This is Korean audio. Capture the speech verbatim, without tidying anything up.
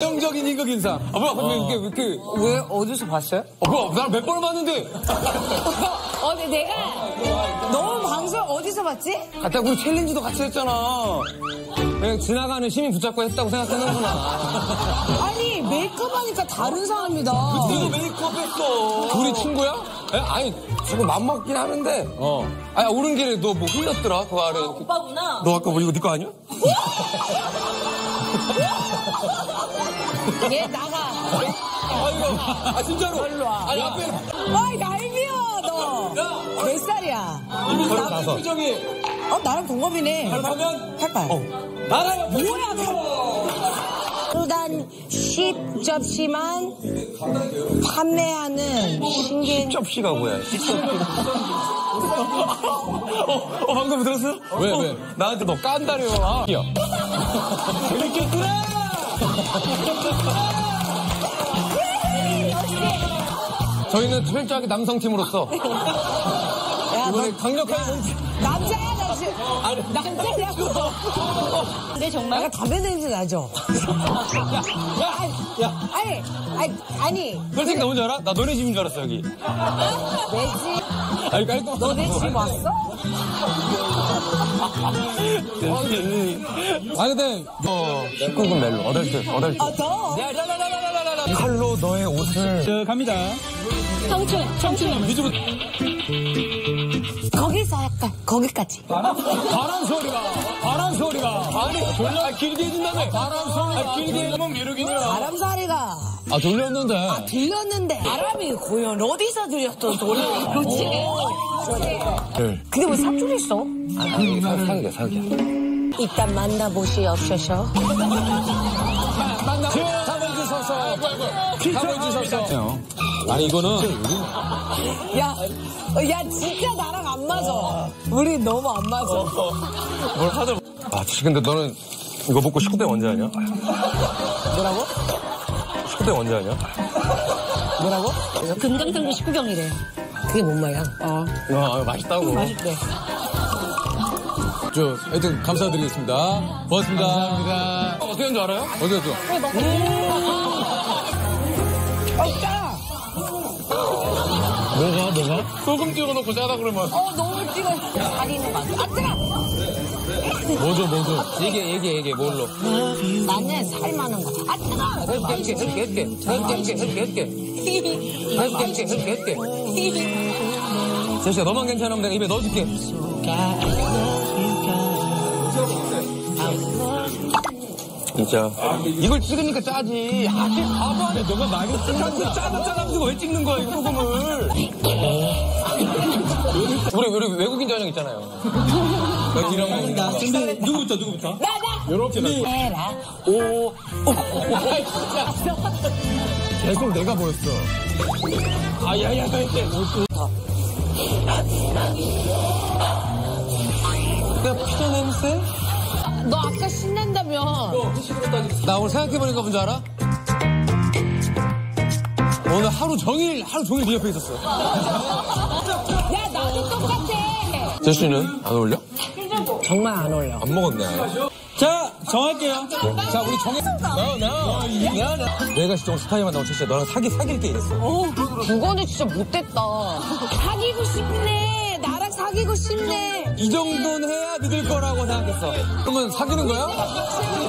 긍정적인 희극 인상. 아, 뭐야, 근데 이게 왜 이렇게. 왜, 어디서 봤어요? 어, 뭐야, 나 몇 번을 봤는데. 어, 근데 내가 너무 방송 어디서 봤지? 같이 우리 챌린지도 같이 했잖아. 그냥 지나가는 시민 붙잡고 했다고 생각했는구나. 아니, 메이크업 하니까 다른 사람이다. 네가 메이크업 했어. 둘이 친구야? 에? 아니, 조금 맘먹긴 하는데. 어. 아니, 오른 길에 너 뭐 흘렸더라, 그 아래. 오빠구나. 너 아까 뭐 이거 네 거 아니야? 얘 나가. 아, 이거. 아, 진짜로. 일로 와. 아니, 앞에. 아이, 날비어, 너. 몇 살이야? 서른다섯. 표정이. 어, 나랑 동갑이네. 팔팔면? 팔팔. 어. 나가요. 뭐야, 수단 십 접시만 판매하는 신기한. 접시가 뭐야? 어, 어, 방금 들었어? 왜, 왜? 나한테 너 깐다려. 아, 야. 재밌겠구나! 저희는 철저하게 남성팀으로서 이번에 강력한 남자야, 남자. 남자냐고. 근데 정말 약간 담배 냄새 나죠? 야, 야, 아니, 아니, 아니. 솔직히 나 뭔지 알아? 나 너네 집인 줄 알았어, 여기. 내 집? 아니, 깔끔. 너 내 집 왔어? 아니, 근데, 어, 십구 금 멜로, 어덜트, 어덜트. 아, 더? 칼로 너의 옷을. 저, 갑니다. 청춘, 청춘. 미주부. 거기서 약간, 거기까지. 바람 소리가, 바람 소리가. 아니, 졸라, 아, 길게 해준다며. 바람 소리가. 아, 길게 해주면 미루기냐. 바람소리가. 아, 돌렸는데. 아, 들렸는데. 바람이 고연 어디서 들렸어, 돌려. 그렇지. 네. 근데 왜 사투리 있어? 아, 사기야, 사기야. 이딴 만나보시옵소서. 만나, 잡아주셔서. 잡아주셔서. 아니, 이거는. 야, 야, 진짜 나랑 안 맞아. 우리 너무 안 맞아. 뭘 하든. 아, 근데 너는 이거 먹고 십구 대 언제 하냐? 뭐라고? 십구 대 언제 하냐? 뭐라고? 금강산도 식구경이래. 그게 뭔 말이야? 어. 아, 맛있다고. 맛있대. 저, 하여튼 감사드리겠습니다. 고맙습니다. 감사합니다. 어, 어떻게 하는 줄 알아요? 어디 갔어? 없다. 뭐가, 뭐가? 소금 찍어놓고 짜다 그러면. 어, 너무 찍어. 다리는 맛. 아, 뜨거! 뭐죠, 뭐죠? 얘기해, 얘기해, 얘기해, 뭘로? 나는 살 많은 거. 아, 뜨거! 할게, 할게, 할게, 할게. 할게, 할게, 할게, 할게. 할게, 할게, 할게, 할게. 제시야, 너만 괜찮으면 내가 입에 넣어줄게. 진짜. 이걸 찍으니까 짜지. 아직 바보하네. 너가 나이 짜고 짜다 짜가지고 왜 찍는 거야, 이 소금을. 우리, 우리 외국인 전형 있잖아요. 갑니다. 준비. 누구부터, 누구부터? 나, 나! 요렇게 나. 해라. 오, 오. 계속 내가 보였어. 아, 야, 야, 야, 이제. 야, 피자 냄새? 너 아까 신난다며. 나 오늘 생각해보니까 뭔지 알아? 오늘 하루 종일, 하루 종일 네 옆에 있었어. 야, 나도 똑같아. 제시는 안 어울려? 정말 안 어울려. 안 먹었네. 자, 정할게요. 자, 우리 정해. 나, 나, 나, 나. 내가 진짜 스타일 만나고 제시야 너랑 사기, 사귈 게 있어. 어, 그거는 진짜 못됐다. 사귀고 싶네. 나랑 사귀고 싶네. 이 정도는 해야 믿을 거라고 생각했어. 그러면 사귀는 거야?